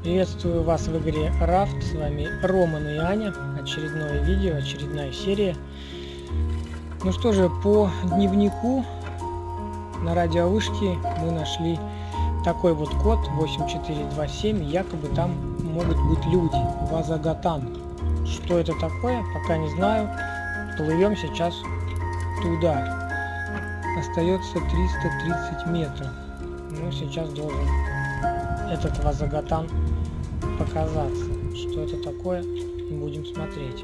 Приветствую вас в игре Raft, с вами Роман и Аня, очередное видео, очередная серия. Ну что же, по дневнику на радиовышке мы нашли такой вот код 8427, якобы там могут быть люди, Вазагатан. Что это такое, пока не знаю, плывем сейчас туда. Остается 330 метров, ну сейчас должен этот Вазагатан показаться. Что это такое, будем смотреть.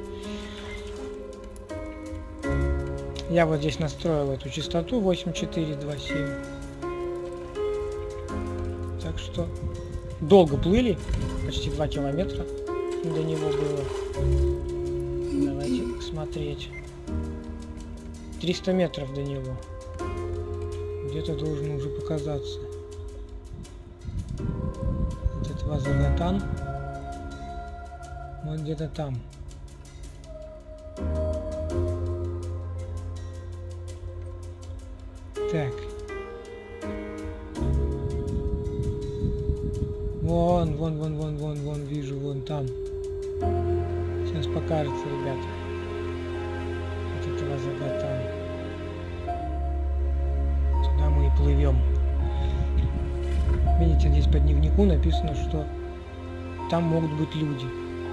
Я вот здесь настроил эту частоту 8427. Так что долго плыли, почти 2 километра до него было. Давайте смотреть. 300 метров до него. Где-то должен уже показаться этот Вазагатан. Вот где-то там. Так. Вон, вижу, вон там. Сейчас покажется, ребята. Вот это Вазагатан. Сюда мы и плывем. Видите, здесь по дневнику написано, что там могут быть люди.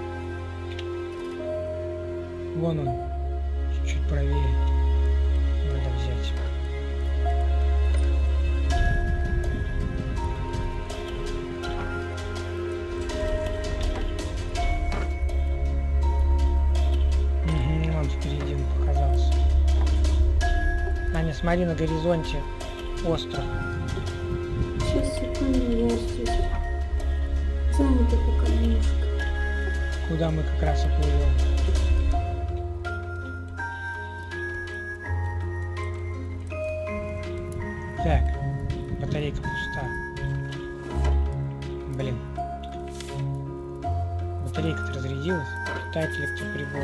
Вон он, чуть-чуть правее. Надо взять. Он впереди показался. Аня, смотри, на горизонте остров. Сейчас, секунду, я здесь занята пока немножко. Куда мы как раз и плывем. Так, батарейка пуста. Блин. Батарейка-то разрядилась. Питает электроприбор.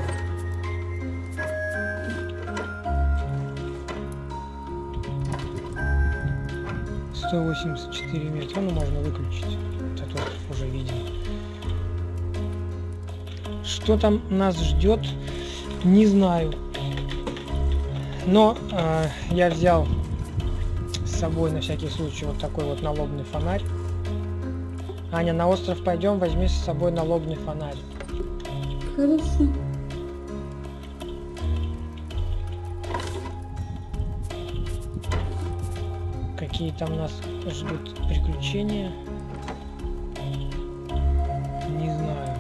— 184 метра, ну можно выключить. Этот остров уже виден. Что там нас ждет, не знаю. Но я взял с собой на всякий случай вот такой вот налобный фонарь. Аня, на остров пойдем, возьми с собой налобный фонарь. Хорошо. Какие там нас ждут приключения, не знаю.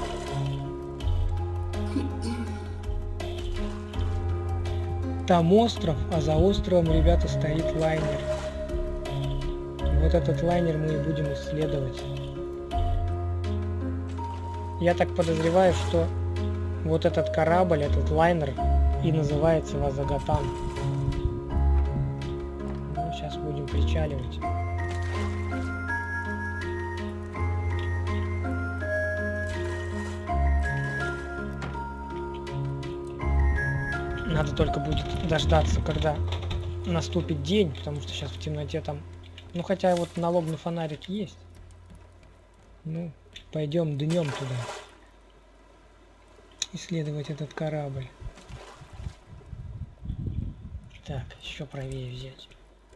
Там остров, а за островом, ребята, стоит лайнер. Вот этот лайнер мы и будем исследовать. Я так подозреваю, что вот этот корабль, этот лайнер и называется Вазагатан. Ну, сейчас будем причаливать. Надо только будет дождаться, когда наступит день, потому что сейчас в темноте там... Ну, хотя вот налобный фонарик есть. Ну, пойдем днем туда. Исследовать этот корабль. Так, еще правее взять.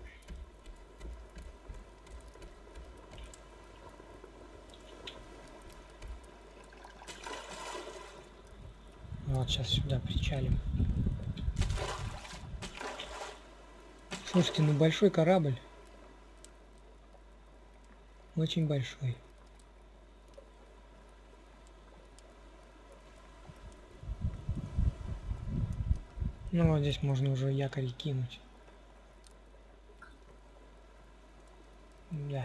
Вот, сейчас сюда причалим. Слушайте, ну большой корабль. Очень большой. Ну вот здесь можно уже якорь кинуть. Да.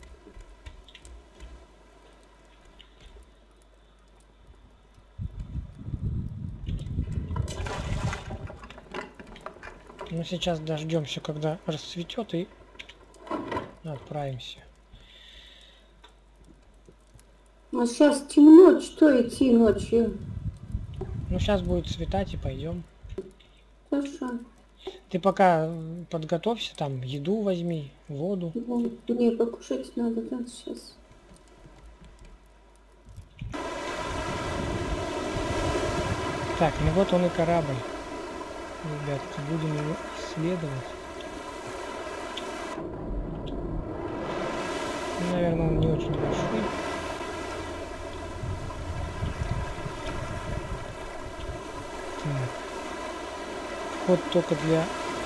Ну сейчас дождемся, когда расцветет, и отправимся. А сейчас темно, что идти ночью? Ну сейчас будет светать, и пойдем. Хорошо. Ты пока подготовься, там еду возьми, воду. Мне покушать надо, да, сейчас. Так, ну вот он и корабль. Ребятки, будем его исследовать. Ну, наверное, он не очень большой. Так. Вход только для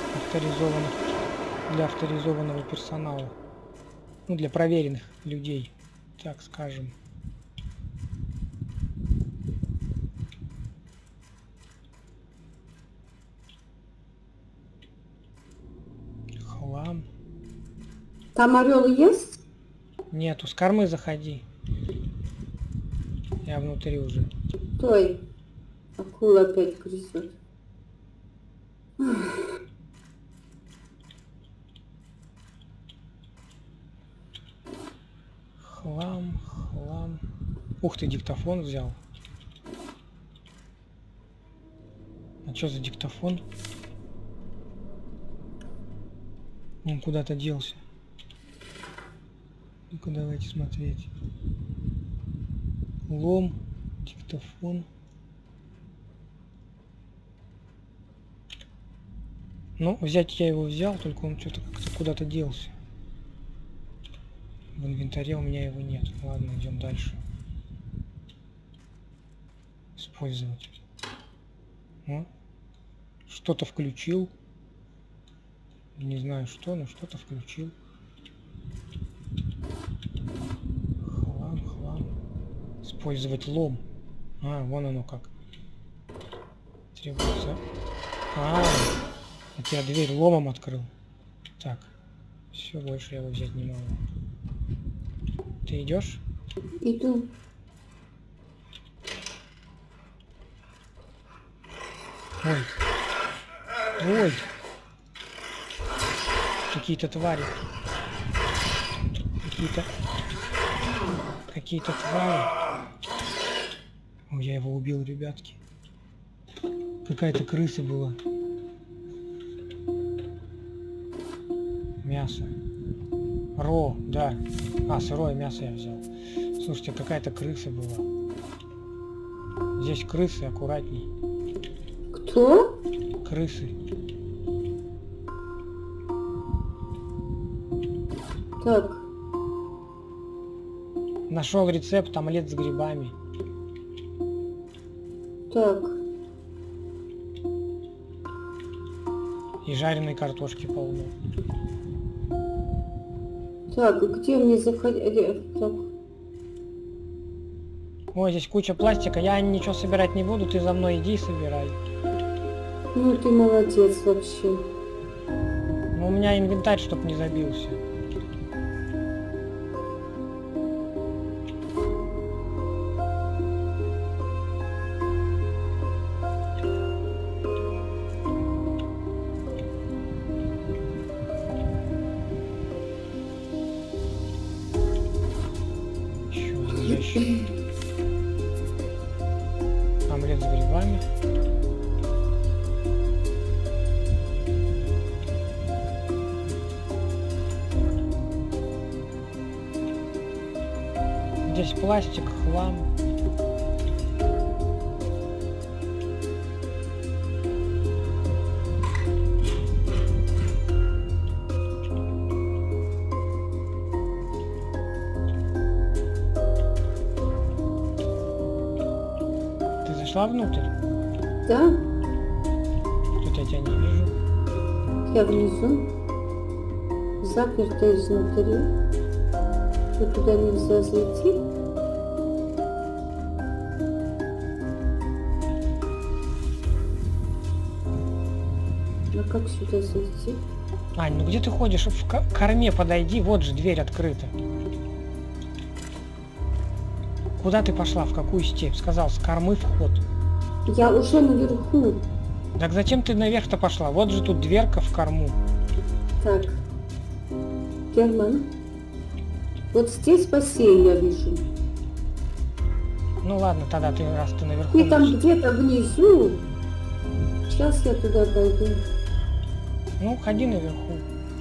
авторизованного персонала. Ну, для проверенных людей, так скажем. Хлам. Там орел есть? Нету, с кормы заходи. Я внутри уже. Стой. Акула опять грызет. Хлам, хлам. Ух ты, диктофон взял. А что за диктофон? Он куда-то делся. Ну-ка, давайте смотреть. Лом, диктофон. Ну, взять я его взял, только он что-то как-то куда-то делся. В инвентаре у меня его нет. Ладно, идем дальше. Использовать. Что-то включил. Не знаю что, но что-то включил. Хлам, хлам. Использовать лом. А, вон оно как. Требуется. Я дверь ломом открыл. Так. Все, больше я его взять не могу. Ты идешь? Иду. Ой. Ой. Какие-то твари. Какие-то твари. Ой, я его убил, ребятки. Какая-то крыса была. Мясо. Ро, да. А, сырое мясо я взял. Слушайте, какая-то крыса была. Здесь крысы, аккуратней. Кто? Крысы. Так. Нашел рецепт омлет с грибами. Так. И жареной картошки полно. Так, где мне заходить? Так. Ой, здесь куча пластика. Я ничего собирать не буду. Ты за мной иди и собирай. Ну ты молодец вообще. Но у меня инвентарь, чтоб не забился. Омлет с грибами. Здесь пластик, хлам. Зашла внутрь? Да? Тут я тебя не вижу. Я внизу. Заперта изнутри. И туда нельзя зайти. А как сюда зайти? Ань, ну где ты ходишь? В корме подойди, вот же дверь открыта. Куда ты пошла? В какую степь? Сказал, с кормы вход. Я уже наверху. Так зачем ты наверх-то пошла? Вот же тут дверка в корму. Так. Герман. Вот здесь бассейн я вижу. Ну ладно, тогда ты, раз ты наверху... Ты там где-то внизу. Сейчас я туда пойду. Ну, ходи наверху.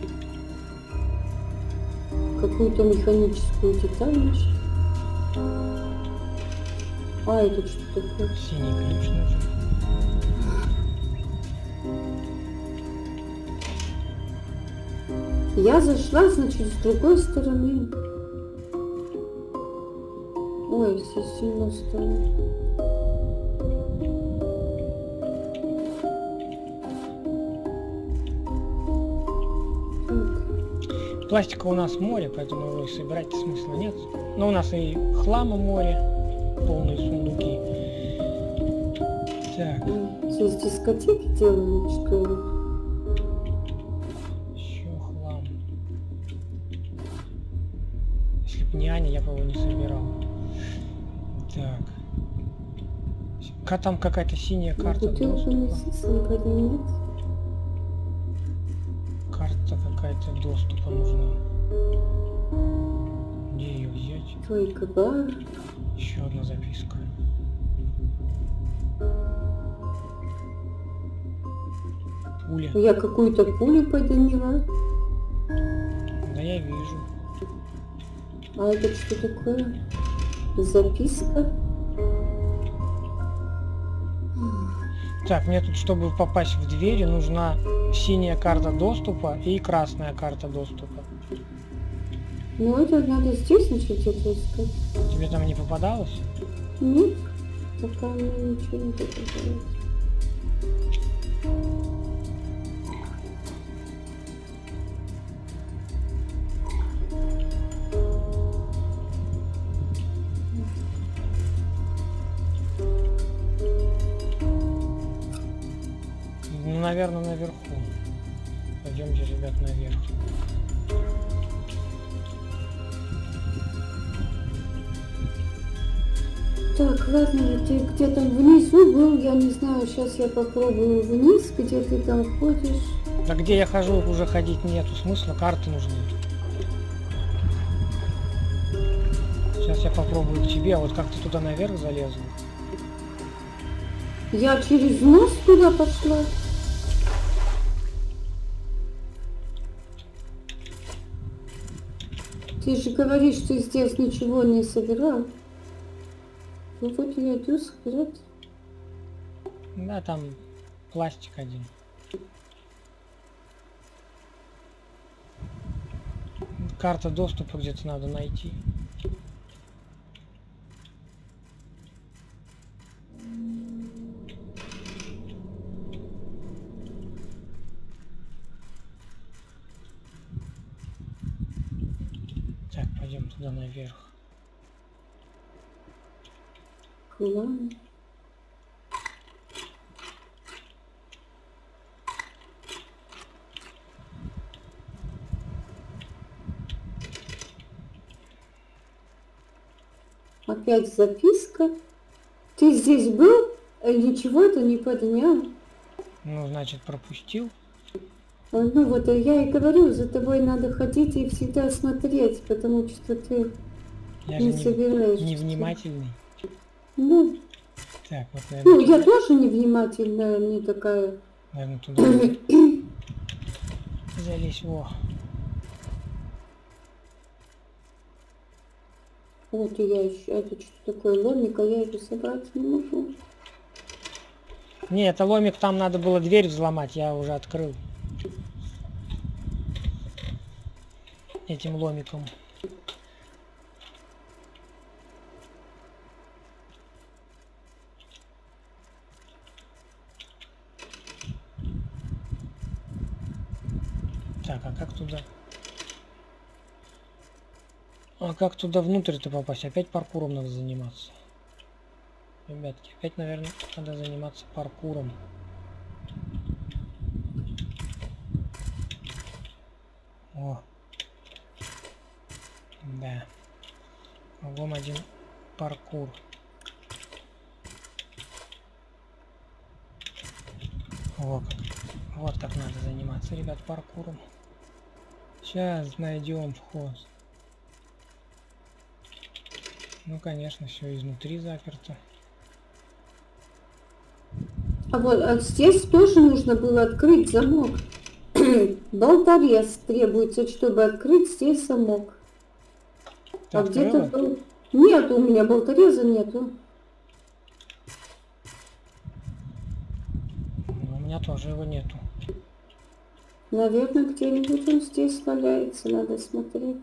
Какую-то механическую деталь нашла. А, это что такое? Синий ключ нужен. Я зашла, значит, с другой стороны. Ой, здесь темно стало. Пластика у нас море, поэтому его и собирать смысла нет. Но у нас и хлама море, полные сундуки. Так. Здесь дискотеки делают, что ли? Еще хлам. Если бы не Аня, я бы его не собирал. Так. Там какая-то синяя карта доступа. Карта какая-то доступа нужна. Где ее взять? Только бар. Еще одна записка. Пуля. Я какую-то пулю подняла. Да я вижу. А это что такое? Записка. Так, мне тут, чтобы попасть в двери, нужна синяя карта доступа и красная карта доступа. Ну это надо здесь начать это искать. Тебе там не попадалось? Нет, пока мне ничего не попадалось. Ну, наверное, наверху. Пойдемте, ребят, наверх. Так, ладно, ты где там внизу был, я не знаю, сейчас я попробую вниз, где ты там ходишь. Да где я хожу, уже ходить нету смысла, карты нужны. Сейчас я попробую к тебе, а вот как ты туда наверх залезла? Я через нос туда пошла. Ты же говоришь, что здесь ничего не собирал. Ну вот я иду собирать. Да, там пластик один. Карта доступа где-то надо найти. Так, пойдем туда наверх. Класс. Опять записка. Ты здесь был? Ничего это не поднял. Ну, значит, пропустил. Ну вот я и говорю, за тобой надо ходить и всегда смотреть, потому что ты Я не же собираешься. невнимательный. Ну, Так, вот, ну, наверное, я тоже невнимательная, не такая. наверное, туда залезь. Во. Вот и я еще, это что такое ломик, а я его собрать не могу. Не, это ломик, там надо было дверь взломать, я уже открыл. Этим ломиком. Так, а как туда? А как туда внутрь-то попасть? Опять паркуром надо заниматься. Ребятки, опять, наверное, надо заниматься паркуром. О. Да. Кругом один паркур. Вот как надо заниматься, ребят, паркуром. Сейчас найдем вход. Ну, конечно, все изнутри заперто. А вот а здесь тоже нужно было открыть замок. Болторез требуется, чтобы открыть здесь замок. Ты а где-то открыла? был... Нет, у меня болтореза нету. Ну, у меня тоже его нету. Наверное, где-нибудь он здесь валяется, надо смотреть.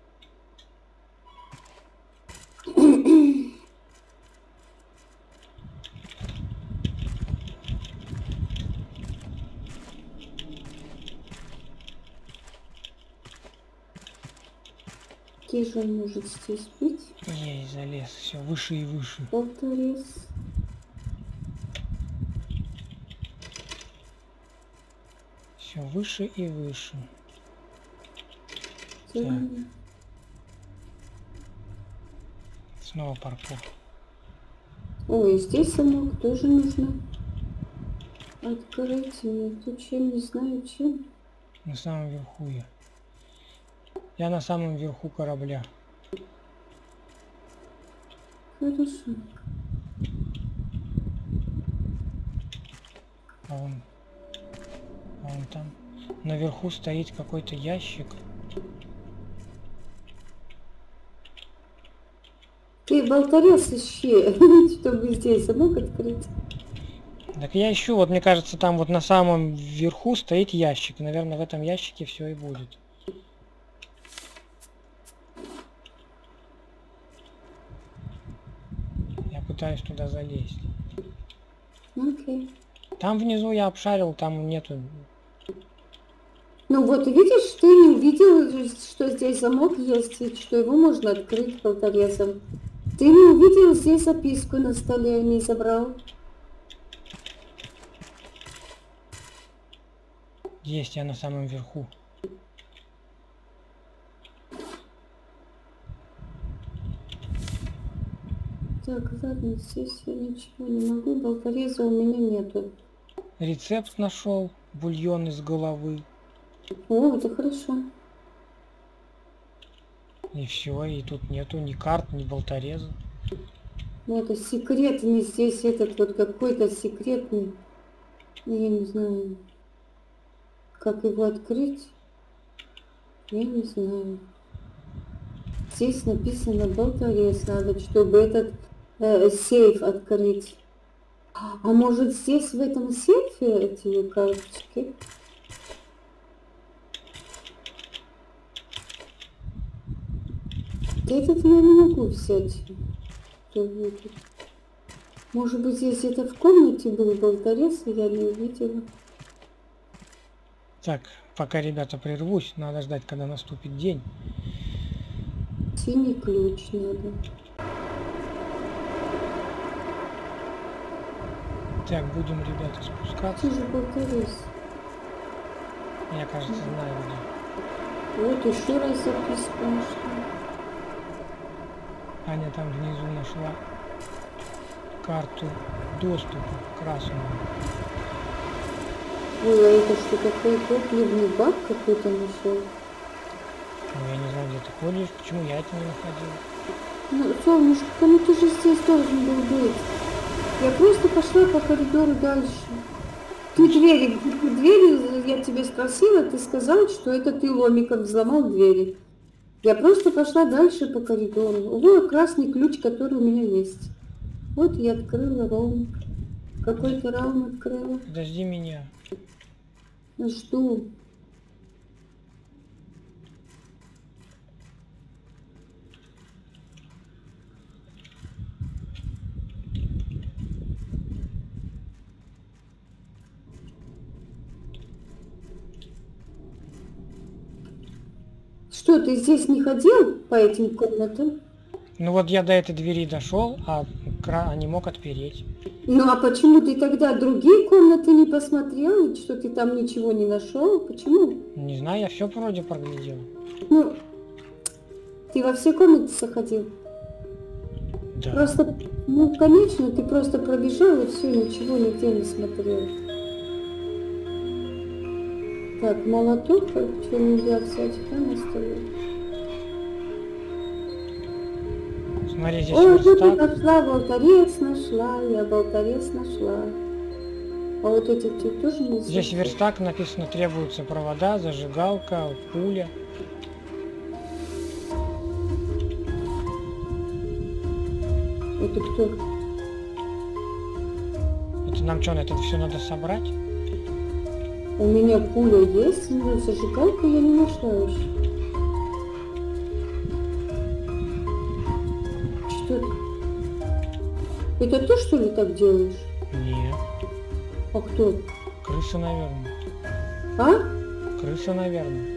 Где же он может здесь быть? Ей, залез. Все выше и выше. Болторез. Все выше и выше. Да. Так. Снова паркур. Ой, здесь замок тоже нужно открыть. Тут чем, не знаю чем. На самом верху я. Я на самом верху корабля. Хорошо. А вон там. Наверху стоит какой-то ящик. Ты болторез ищи, чтобы здесь замок открыть. Так я ищу, вот мне кажется, там вот на самом верху стоит ящик. Наверное, в этом ящике все и будет. Я пытаюсь туда залезть. Окей. Там внизу я обшарил, там нету. Ну вот, видишь, ты не увидел, что здесь замок есть, и что его можно открыть болторезом. Ты не увидел здесь записку на столе, не забрал. Есть, я на самом верху. Так, ладно, здесь я ничего не могу, болтореза у меня нету. Рецепт нашел, бульон из головы. О, это хорошо. И все, и тут нету ни карт, ни болтореза. Ну, это секретный здесь, этот вот какой-то секретный. Я не знаю, как его открыть. Я не знаю. Здесь написано болторез, надо, чтобы этот сейф открыть. А может здесь в этом сейфе эти карточки? Этот я не могу взять. Может быть здесь где-то в комнате был болторез, и я не увидела. Так, пока, ребята, прервусь, надо ждать, когда наступит день. Синий ключ надо. Так, будем, ребята, спускаться. Где же болторез? Я, кажется, знаю где. Вот еще раз записку нашла. Аня там внизу нашла карту доступа красную. Ой, а это что, какой топливный бак какой-то нашел? Ну, я не знаю, где ты ходишь, почему я это не находил. Ну, солнышко, ну ты же здесь должен был быть. Я просто пошла по коридору дальше. Ты двери, я тебя спросила, ты сказал, что это ты ломиком взломал двери. Я просто пошла дальше по коридору. Вот красный ключ, который у меня есть. Вот я открыла раум. Какой-то раум открыла. Подожди меня. Жду. Что, ты здесь не ходил по этим комнатам? Ну вот я до этой двери дошел, а не мог отпереть. Ну а почему ты тогда другие комнаты не посмотрел, что ты там ничего не нашел? Почему? Не знаю, я все вроде проглядел. Ну, ты во все комнаты заходил? Да. Просто, ну, конечно, ты просто пробежал и все, ничего нигде не смотрел. Так, молоток, что нельзя взять, да, на столе? Смотри, здесь Ой, вот я верстак. нашла, болторез нашла, я болторез нашла. А вот эти тебе тоже не Здесь верстак, написано, требуются провода, зажигалка, пуля. Это кто? Это нам что, это все надо собрать? У меня пуля есть, но зажигалку я не нашла еще. Что это? Это ты, что ли, так делаешь? Нет. А кто? Крыса, наверное. А? Крыса, наверное.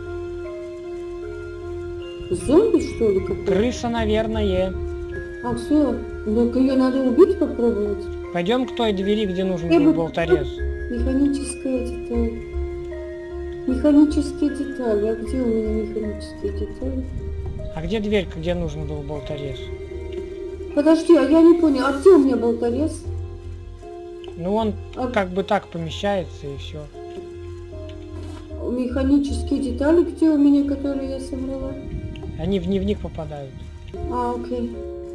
Зомби, что ли, какой? Крыса, наверное. А все, ну-ка ее надо убить попробовать. Пойдем к той двери, где нужен Я был бы- болторез. Механическая деталь. Механические детали. А где у меня механические детали? А где дверь, где нужен был болторез? Подожди, а я не понял, а где у меня болторез? Ну он А- как бы так помещается и все. Механические детали, где у меня, которые я собрала? Они в дневник попадают. А, окей.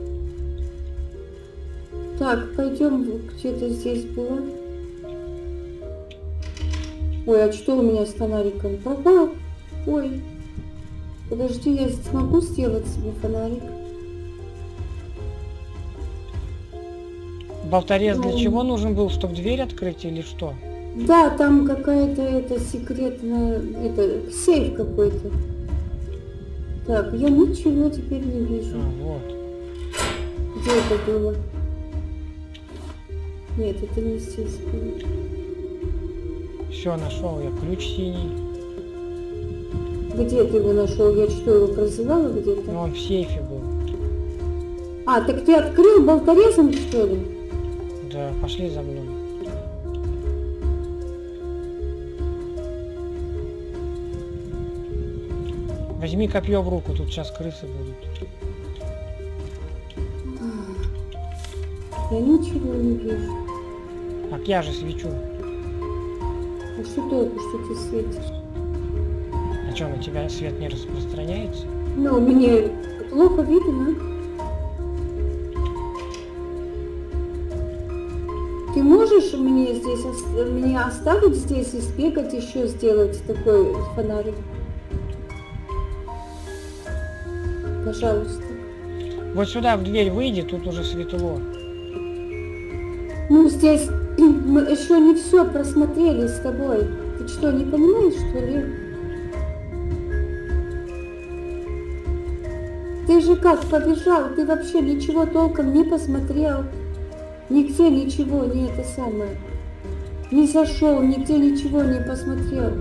Так, пойдем, где-то здесь было. Ой, а что у меня с фонариком? Пропал. Ой. Подожди, я смогу сделать себе фонарик? Болторез для Ну. чего нужен был, чтобы дверь открыть или что? Да, там какая-то это секретная, это сейф какой-то. Так, я ничего теперь не вижу. А, вот. Где это было? Нет, это не здесь было. Все, нашел я ключ синий. Где ты его нашел? Я что, его прозевала Но где-то? он в сейфе был. А, так ты открыл болторезом, что ли? Да, пошли за мной. Возьми копье в руку, тут сейчас крысы будут. Я ничего не вижу. Так я же свечу. А что толку, что ты светишь? А что, на тебя свет не распространяется? Ну, мне плохо видно. Ты можешь мне здесь меня оставить здесь и сбегать еще сделать такой фонарик? Пожалуйста. Вот сюда в дверь выйди, тут уже светло. Ну, здесь мы еще не все просмотрели с тобой. Ты что, не понимаешь, что ли? Ты же как побежал, ты вообще ничего толком не посмотрел. Нигде ничего не это самое. Не зашел, нигде ничего не посмотрел.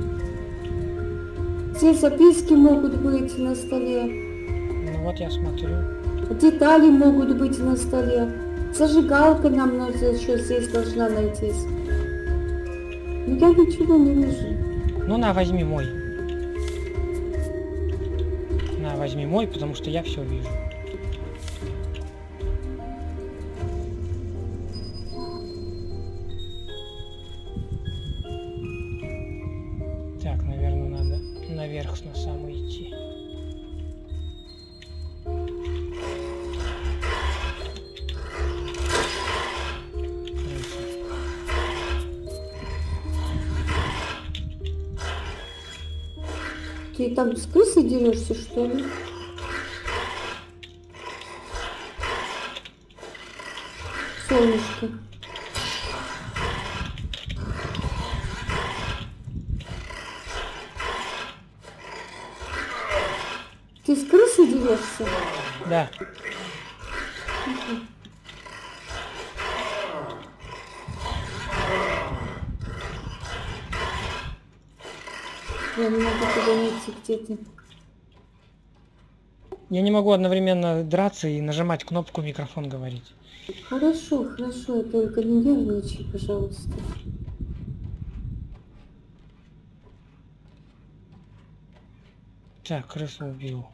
Все записки могут быть на столе. Ну вот я смотрю. Детали могут быть на столе. Зажигалка нам еще здесь должна найтись. Но я ничего не вижу. Ну на, возьми мой. На, возьми мой, потому что я все вижу. Так, наверное, надо наверх на самый идти. Ты там с крысой дерешься, что ли? Солнышко. Ты с крысой дерешься? Да. Я не могу туда найти, где ты. Я не могу одновременно драться и нажимать кнопку микрофон говорить. Хорошо, хорошо, только не нервничай, пожалуйста. Так, крысу убил.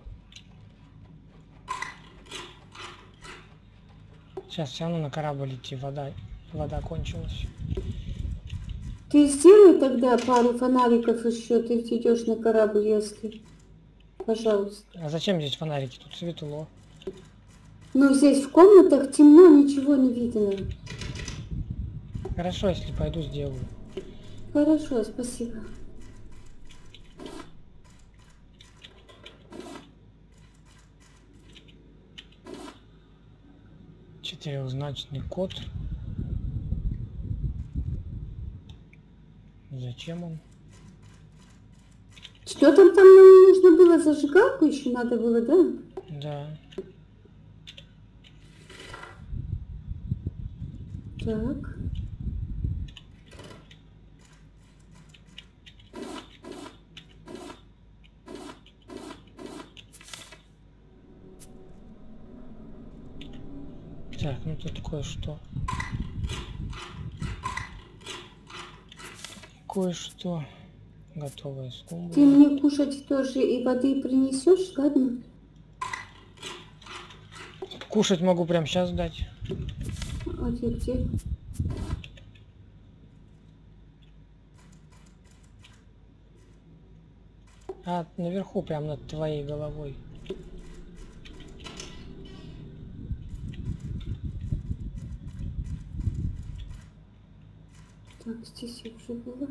Сейчас все равно на корабль идти, вода кончилась. Ты сделай тогда пару фонариков еще, ты идешь на корабль, если... Пожалуйста. А зачем здесь фонарики? Тут светло. Но здесь в комнатах темно, ничего не видно. Хорошо, если пойду сделаю. Хорошо, спасибо. Четырехзначный код. Зачем он? Что там нам нужно было? Зажигалку еще надо было, да? Да. Так. Так, ну тут кое-что. Кое-что. Готовое скумбрия. Ты мне кушать тоже и воды принесешь, ладно? Кушать могу прямо сейчас дать. А ты где? А, наверху, прямо над твоей головой. Так, здесь я уже была.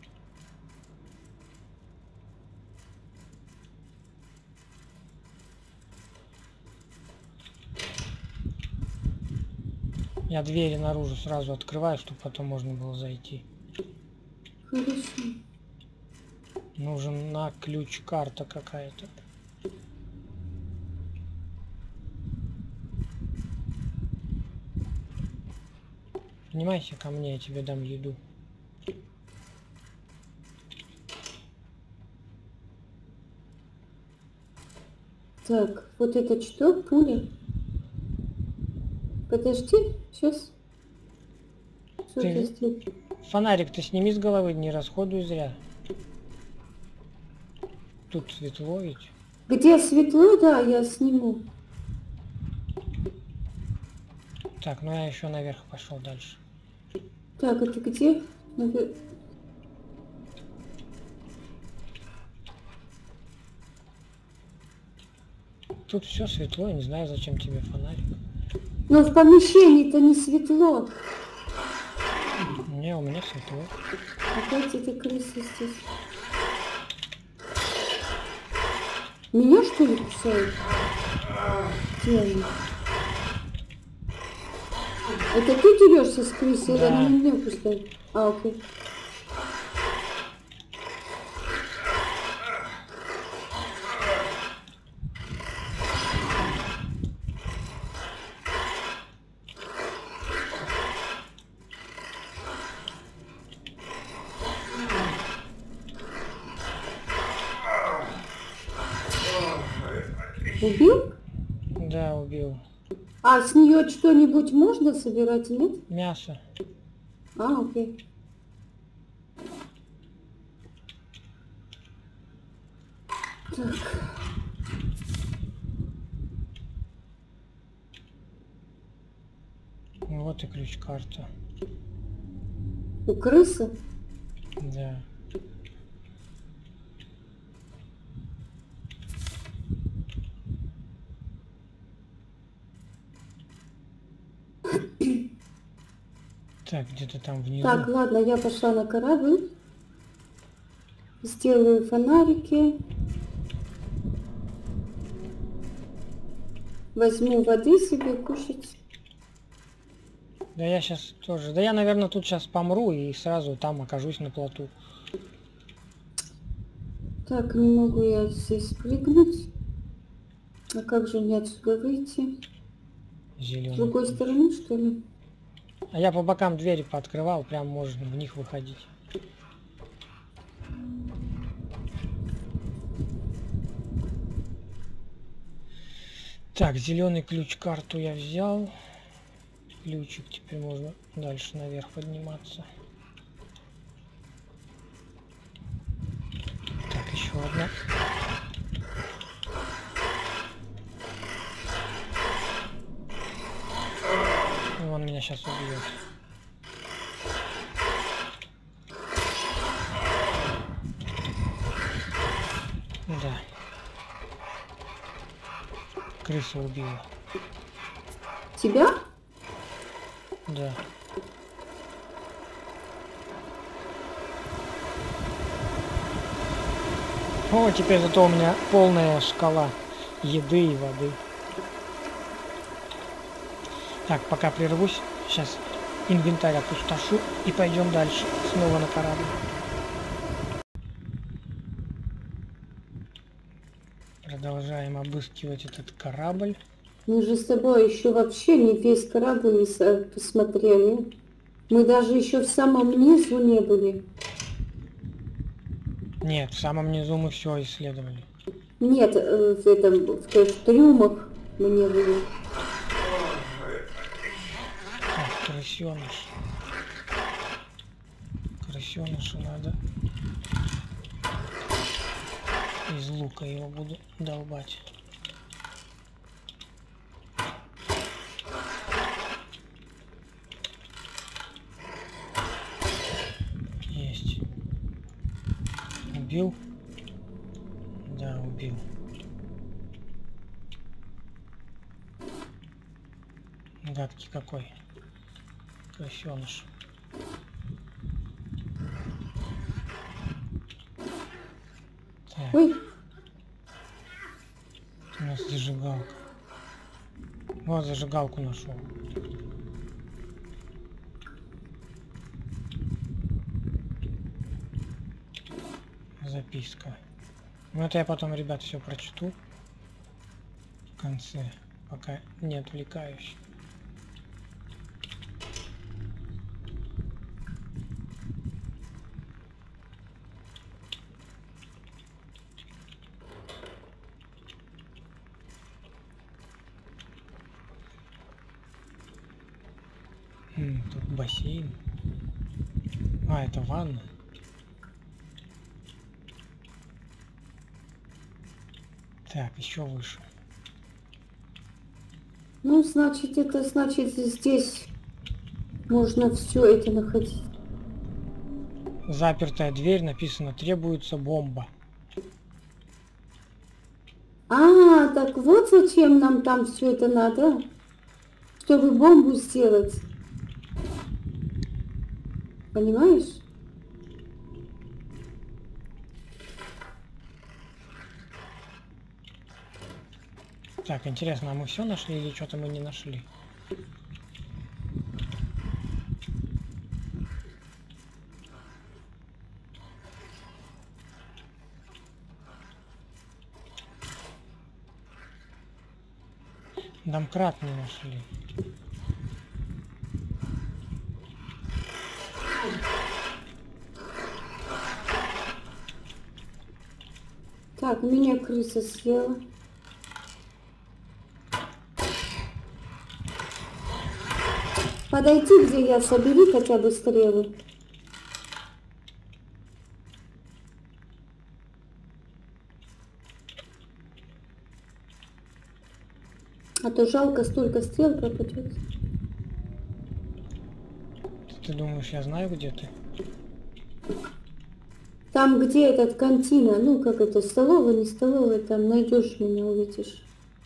Я двери наружу сразу открываю, чтобы потом можно было зайти. Хорошо. Нужна ключ-карта какая-то. Поднимайся ко мне, я тебе дам еду. Так, вот это что? Пуля? Подожди, сейчас. Что Ты- это здесь? Фонарик ты сними с головы, не расходуй зря. Тут светло ведь. Где светло, да, я сниму. Так, ну я еще наверх пошел дальше. Так, это где? Тут все светло, я не знаю, зачем тебе фонарик. Но в помещении-то не светло. Не, у меня светло. Опять эта крыса здесь. Меня что ли кусают? Где они? Это ты дерешься с крысой, Да. или они меня кусают? А, окей. Убил? Да, убил. А с нее что-нибудь можно собирать, нет? Мясо. А, окей. Так. Вот и ключ-карта. У крысы? Да. Так, где-то там внизу. Так, ладно, я пошла на корабль. Сделаю фонарики. Возьму воды себе кушать. Да я сейчас тоже. Да я, наверное, тут сейчас помру и сразу там окажусь на плоту. Так, не могу я здесь прыгнуть. А как же мне отсюда выйти? С Зеленый. другой стороны, что ли? А я по бокам двери пооткрывал, прям можно в них выходить. Так, зеленый ключ-карту я взял. Ключик, теперь можно дальше наверх подниматься. Так, еще одна. Он меня сейчас убьет. Да. Крыса убила. Тебя? Да. О, теперь зато у меня полная шкала еды и воды. Так, пока прервусь, сейчас инвентарь опустошу и пойдем дальше, снова на корабль. Продолжаем обыскивать этот корабль. Мы же с тобой еще вообще не весь корабль посмотрели. Мы даже еще в самом низу не были. Нет, в самом низу мы все исследовали. Нет, в трюмах мы не были. Так, крысеныш. Крысеныша надо. Из лука его буду долбать. Есть. Убил? Да, убил. Гадкий какой. Крысеныш. Так. Ой. У нас зажигалка. Вот зажигалку нашел. Записка. Ну это я потом, ребят, все прочту в конце, пока не отвлекаюсь. Тут бассейн. А, это ванна. Так, еще выше. Ну, значит, это значит здесь можно все это находить. Запертая дверь, написано, требуется бомба. А, так вот зачем нам там все это надо, чтобы бомбу сделать. Понимаешь? Так, интересно, а мы все нашли или что-то мы не нашли? Домкрат не нашли. Так, меня крыса съела. Подойти, где я, собери хотя бы стрелы. А то жалко, столько стрел пропадет. Ты думаешь, я знаю, где ты? Там, где этот кантина, ну как это, столовая, не столовая, там найдешь меня, увидишь.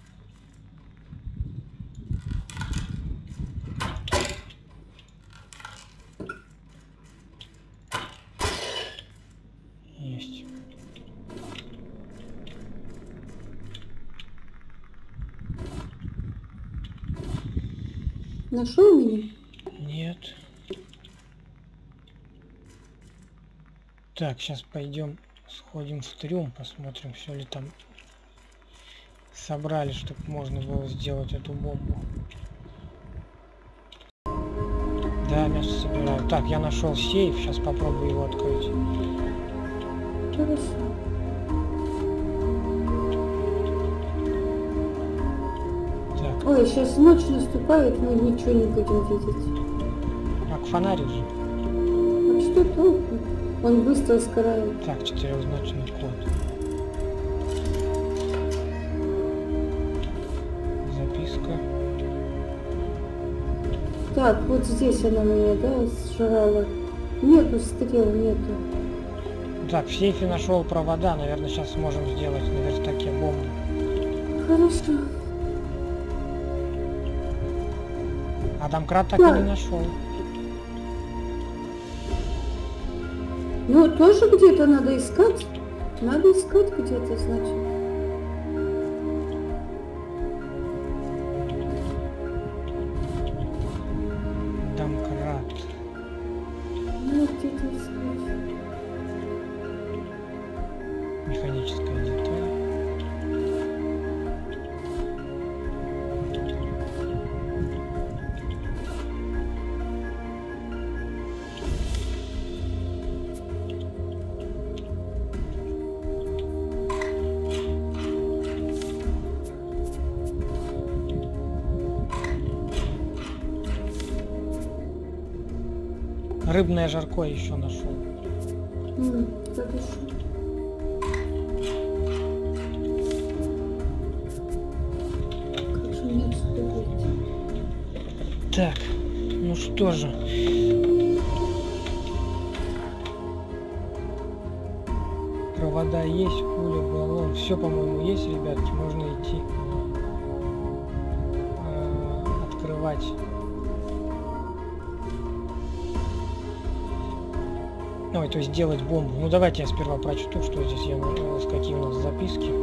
Есть. Нашел меня? Нет. Так, сейчас пойдем, сходим в трюм, посмотрим, все ли там собрали, чтобы можно было сделать эту бомбу. Да, мясо собираю. Так, я нашел сейф, сейчас попробую его открыть. Хорошо. Так, Ой, сейчас ночь наступает, мы ничего не будем видеть. так, фонарик же. А что толку? Он быстро сгорает. Так, четырехзначный код. Записка. Так, вот здесь она меня, да, сжирала. Нету стрел, нету. Так, в сейфе нашел провода, наверное, сейчас сможем сделать на верстаке бомбу. Хорошо. А домкрат так и не нашел. Ну, тоже где-то надо искать. Надо искать где-то, значит. Домкрат. Надо где-то искать. Механическая деталь. Рыбное жаркое еще нашел. Хорошо. Как же мне отсюда выйти? Так, ну что же. Провода есть, пуля, баллон. Все, по-моему, есть, ребятки. Можно идти открывать. Ой, то есть делать бомбу. Ну давайте я сперва прочту, что здесь какие у нас записки.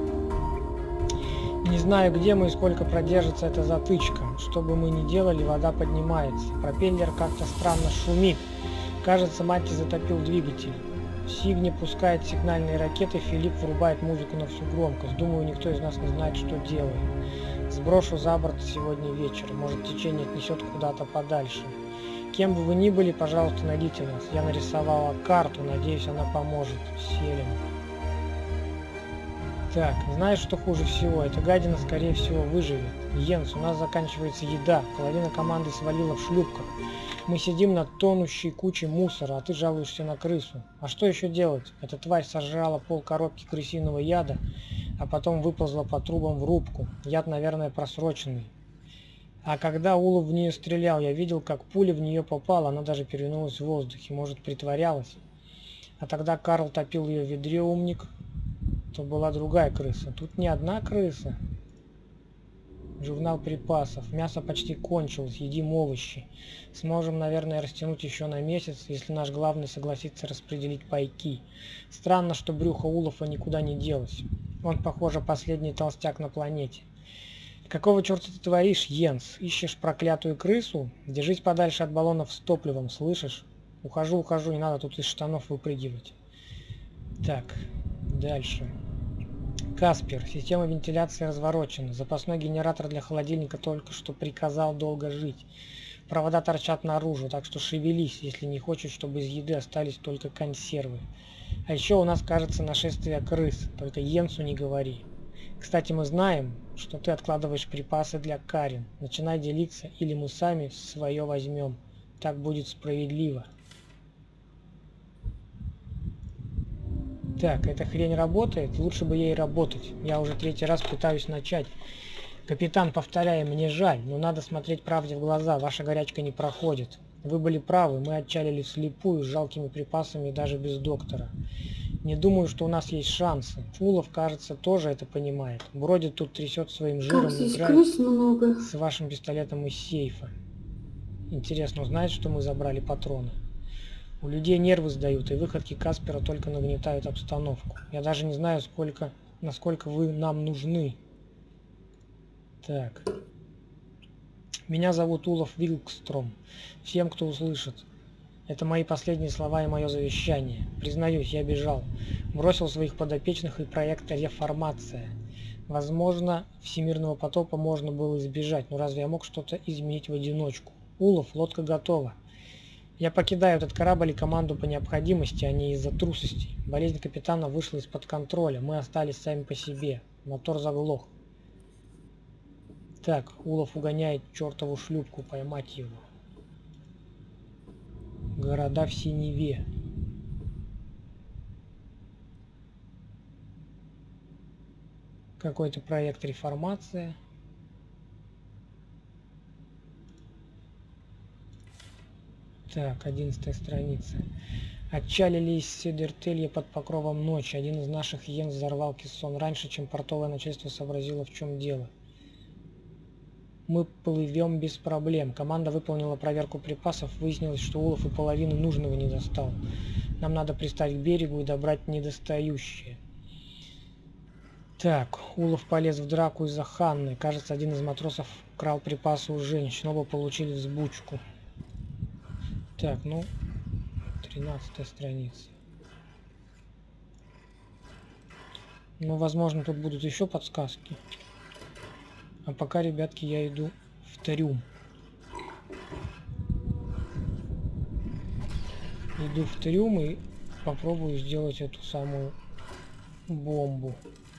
Не знаю, где мы и сколько продержится эта затычка. Что бы мы ни делали, вода поднимается. Пропеллер как-то странно шумит. Кажется, Матти затопил двигатель. Сигни пускает сигнальные ракеты, Филипп врубает музыку на всю громкость. Думаю, никто из нас не знает, что делает. Сброшу за борт сегодня вечером. Может, течение отнесет куда-то подальше. Кем бы вы ни были, пожалуйста, найдите нас. Я нарисовала карту, надеюсь, она поможет. Селим. Так, знаешь, что хуже всего? Эта гадина, скорее всего, выживет. Йенс, у нас заканчивается еда. Половина команды свалила в шлюпках. Мы сидим на тонущей куче мусора, а ты жалуешься на крысу. А что еще делать? Эта тварь сожрала полкоробки крысиного яда, а потом выползла по трубам в рубку. Яд, наверное, просроченный. А когда Улов в нее стрелял, я видел, как пуля в нее попала, она даже перевернулась в воздухе, может, притворялась. А тогда Карл топил ее в ведре, умник. То была другая крыса. Тут не одна крыса. Журнал припасов. Мясо почти кончилось, едим овощи. Сможем, наверное, растянуть еще на месяц, если наш главный согласится распределить пайки. Странно, что брюхо Улова никуда не делось. Он, похоже, последний толстяк на планете. Какого черта ты творишь, Йенс? Ищешь проклятую крысу? Держись подальше от баллонов с топливом, слышишь? Ухожу, не надо тут из штанов выпрыгивать. Так, дальше. Каспер. Система вентиляции разворочена. Запасной генератор для холодильника только что приказал долго жить. Провода торчат наружу, так что шевелись, если не хочешь, чтобы из еды остались только консервы. А еще у нас, кажется, нашествие крыс. Только Йенсу не говори. Кстати, мы знаем, что ты откладываешь припасы для Карин. Начинай делиться, или мы сами свое возьмем. Так будет справедливо. Так, эта хрень работает? Лучше бы ей работать. Я уже 3-й раз пытаюсь начать. Капитан, повторяю, мне жаль, но надо смотреть правде в глаза. Ваша горячка не проходит. Вы были правы, мы отчалили вслепую, с жалкими припасами и даже без доктора. Не думаю, что у нас есть шансы. Улов, кажется, тоже это понимает. Бродит тут, трясет своим жиром, Как здесь играет крыс много. с вашим пистолетом из сейфа. Интересно, узнает, что мы забрали патроны? У людей нервы сдают, и выходки Каспера только нагнетают обстановку. Я даже не знаю, насколько вы нам нужны. Так. Меня зовут Улов Вилкстром. Всем, кто услышит. Это мои последние слова и мое завещание. Признаюсь, я бежал. Бросил своих подопечных и проект «Реформация». Возможно, всемирного потопа можно было избежать, но разве я мог что-то изменить в одиночку? Улов, лодка готова. Я покидаю этот корабль и команду по необходимости, а не из-за трусости. Болезнь капитана вышла из-под контроля. Мы остались сами по себе. Мотор заглох. Так, Улов угоняет чертову шлюпку, поймать его. Города в синеве. Какой-то проект «Реформация». Так, 11-я страница. Отчалили из Седертелья под покровом ночи. Один из наших Йенс взорвал кессон раньше, чем портовое начальство сообразило, в чем дело. Мы плывем без проблем. Команда выполнила проверку припасов. Выяснилось, что Улов и половину нужного не достал. Нам надо пристать к берегу и добрать недостающие. Так, Улов полез в драку из-за Ханны. Кажется, один из матросов крал припасы у женщин. Оба получили взбучку. Так, ну, 13-я страница. Ну, возможно, тут будут еще подсказки. А пока, ребятки, я иду в трюм. Иду в трюм и попробую сделать эту самую бомбу.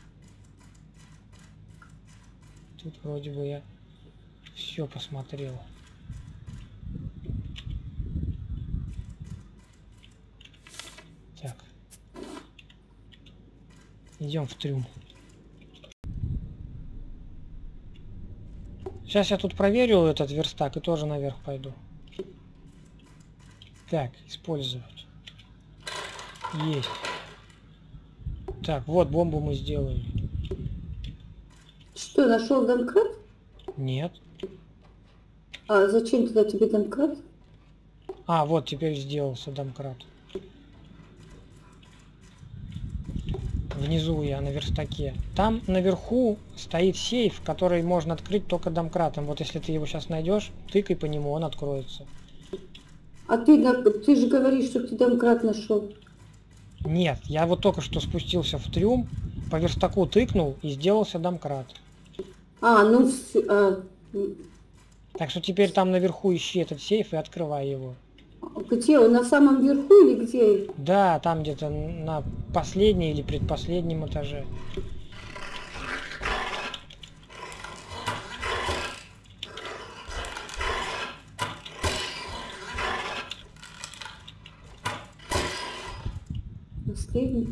Тут вроде бы я все посмотрел. Идем в трюм. Сейчас я тут проверю этот верстак и тоже наверх пойду. Так, использовать. Есть. Так, вот бомбу мы сделали. Что, нашел домкрат? Нет. А зачем туда тебе домкрат? А, вот теперь сделался домкрат. Внизу я на верстаке. Там наверху стоит сейф, который можно открыть только домкратом. Вот если ты его сейчас найдешь, тыкай по нему, он откроется. А ты же говоришь, что ты домкрат нашел. Нет, я вот только что спустился в трюм, по верстаку тыкнул и сделался домкрат. А, ну все. Так что теперь там наверху ищи этот сейф и открывай его. Где он, на самом верху или где? Да, там где-то на последнем или предпоследнем этаже. Последний.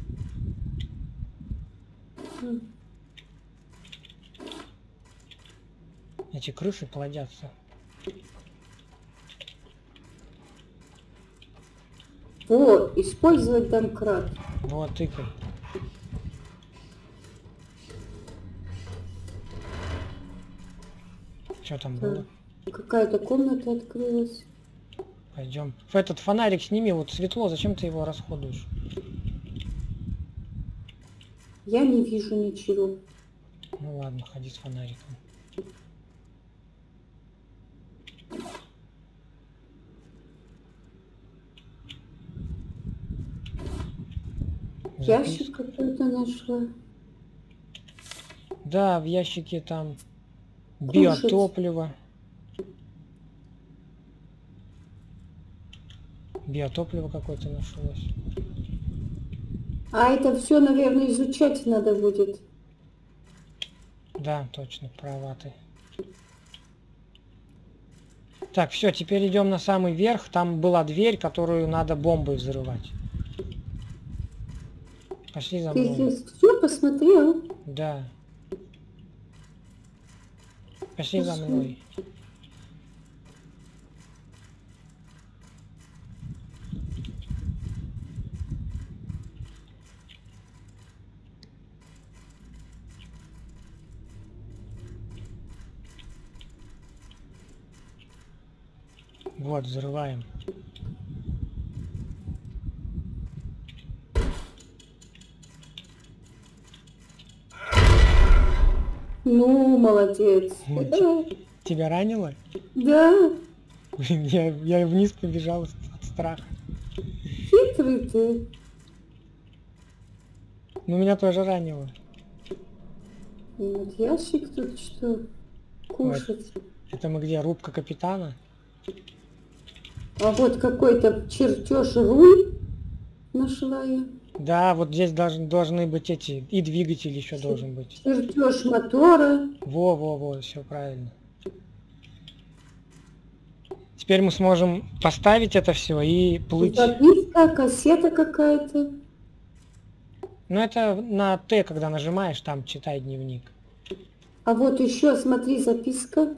Эти крысы плодятся. Вот, использовать домкрат. Вот, тыкай. Что там было? Какая-то комната открылась. Пойдем. Этот фонарик сними, вот светло, зачем ты его расходуешь? Я не вижу ничего. Ну ладно, ходи с фонариком. Ящик какой-то нашла. Да, в ящике там Кушать. биотопливо. Биотопливо какое-то нашлось. А это все, наверное, изучать надо будет. Да, точно, права ты. Так, все, теперь идем на самый верх. Там была дверь, которую надо бомбой взрывать. Пошли за Ты мной. здесь все посмотрел? Да. Пошли за мной. Вот, взрываем. Ну, молодец. Тебя ранило? Да, Блин, я вниз побежал от страха. хитрый ты. Ну, меня тоже ранило. И вот ящик тут что? Кушать. Это мы где? Рубка капитана? А вот какой-то чертеж руль нашла я. Да, вот здесь должны быть эти, и двигатель еще должен быть. Чертеж мотора. Во, все правильно. Теперь мы сможем поставить это все и плыть. Записка, кассета какая-то. Ну это на Т, когда нажимаешь, там читай дневник. А вот еще, смотри, записка.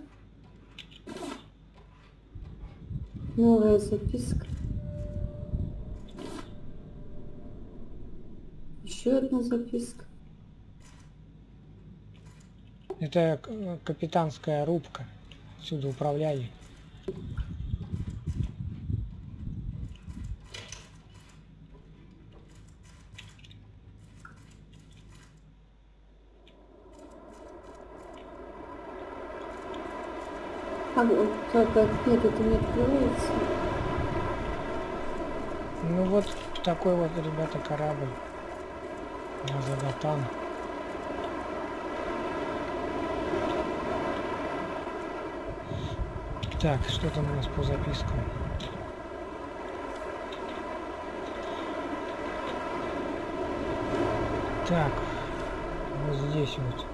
Новая записка. Еще одна записка. Это капитанская рубка. Отсюда управляли. А вот так, нет, это не открывается. Ну вот такой вот, ребята, корабль. Магатан. Так, что там у нас по запискам? Так, вот здесь вот.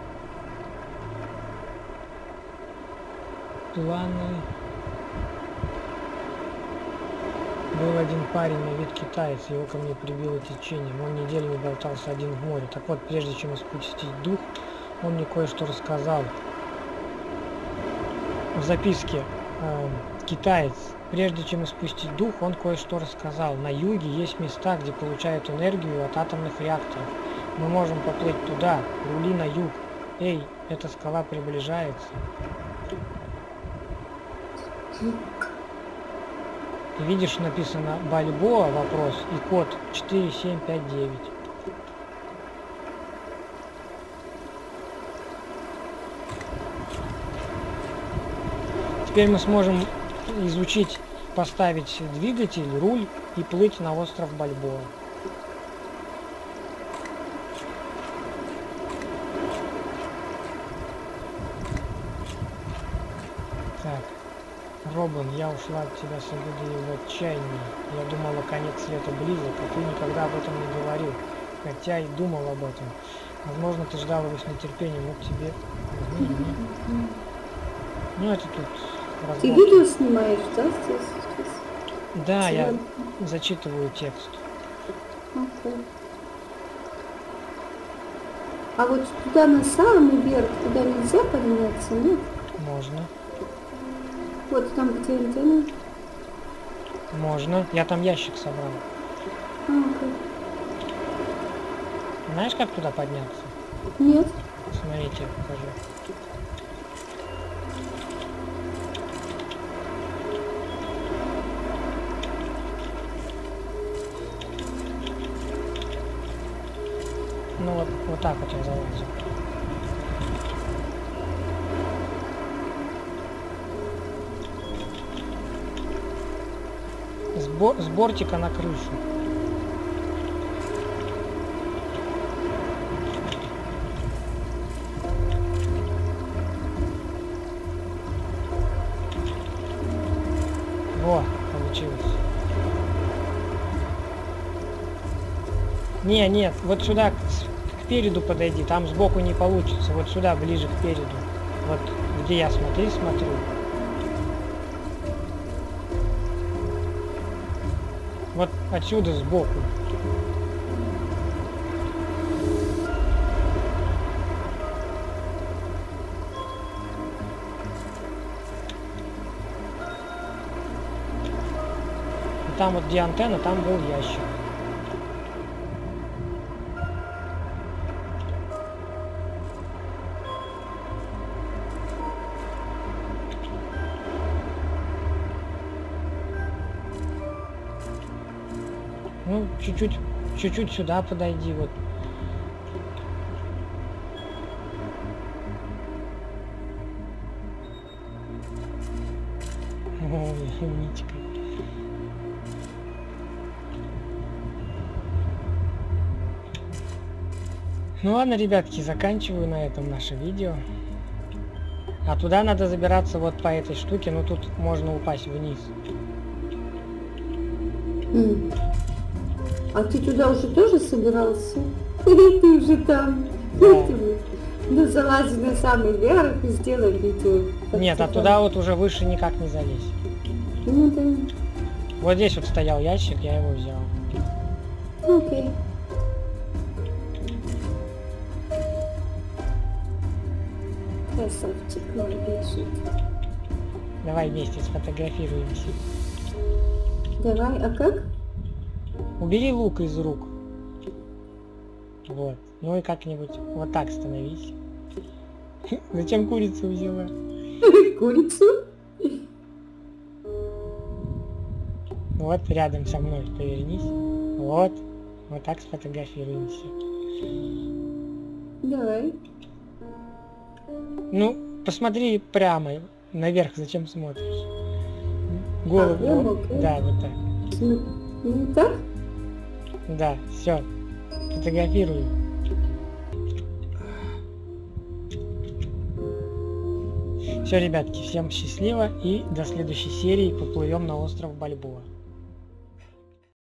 Планы. Был один парень на вид китаец, его ко мне прибило течением. Он неделями болтался один в море. Так вот, прежде чем испустить дух, он мне кое-что рассказал. В записке китаец, прежде чем испустить дух, он кое-что рассказал. На юге есть места, где получают энергию от атомных реакторов. Мы можем поплыть туда, рули на юг. Эй, эта скала приближается. И видишь, написано Бальбоа, вопрос, и код 4759. Теперь мы сможем изучить, поставить двигатель, руль и плыть на остров Бальбоа. Так, Робин, я ушла от тебя с свободы в отчаянии. Я думала, конец света близок, а ты никогда об этом не говорил. Хотя и думал об этом. Возможно, ты ждал его с нетерпением, мог тебе... Ну, это тут... Ты видео снимаешь, да, здесь? Да, я зачитываю текст. Okay. А вот туда на самый верх, туда нельзя подняться, нет? Можно. Вот там, где антенна? Можно. Я там ящик собрал. Okay. Знаешь, как туда подняться? Нет. Смотрите, покажу. Ну вот так вот я залазил. С бортика на крышу. Во, получилось. Нет, вот сюда, к переду подойди, там сбоку не получится, вот сюда, ближе к переду. Вот где я смотрю. Вот отсюда сбоку. И там вот где антенна, там был ящик. Ну, чуть-чуть сюда подойди, вот. Ой, умничка. Ну ладно, ребятки, заканчиваю на этом наше видео. А туда надо забираться вот по этой штуке, но тут можно упасть вниз. А ты туда уже тоже собирался? Ты уже там. Да. Ну залази на самый верх и сделай видео. Нет, а туда вот уже выше никак не залезть. Ну да. Вот здесь вот стоял ящик, я его взял. Окей. Красавчик, мой бежит. Давай вместе сфотографируемся. Давай, а как? Убери лук из рук. Вот. Ну и как-нибудь вот так становись. Зачем курицу взяла? Курицу? Вот рядом со мной повернись. Вот. Вот так сфотографируемся. Давай. Ну, посмотри прямо наверх, зачем смотришь? Голову. прямо, окей. Да, вот так. Ну так? Да, все. Фотографирую. Все, ребятки, всем счастливо и до следующей серии поплывем на остров Бальбоа.